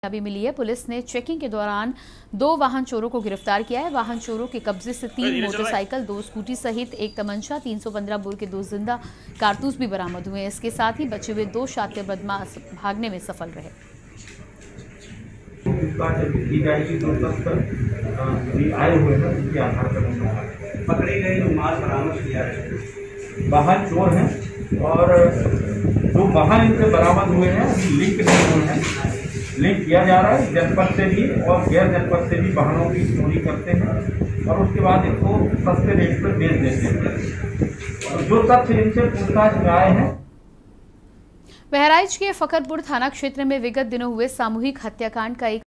अभी मिली है। पुलिस ने चेकिंग के दौरान 2 वाहन चोरों को गिरफ्तार किया है। वाहन चोरों के कब्जे से 3 मोटरसाइकिल, 2 स्कूटी सहित 1 तमंचा, 315 बोर के 2 जिंदा कारतूस भी बरामद हुए। इसके साथ ही बचे हुए 2 शातिर बदमाश भागने में सफल रहे। आए हुए हैं, उनके आधार पर पकड़े गए जो माल बरामद किया है वाहन चोर हैं और जो वाहन इनसे बरामद हुए हैं लिंक नहीं हुए हैं। लिंक किया जा रहा है, जनपद से भी और गैर जनपद से भी वाहनों की चोरी करते हैं और उसके बाद इनको सस्ते रेट पर बेच देते हैं। जो तथ्य इनसे पूछताछ में आए हैं। बहराइच के फकरपुर थाना क्षेत्र में विगत दिनों हुए सामूहिक हत्याकांड का एक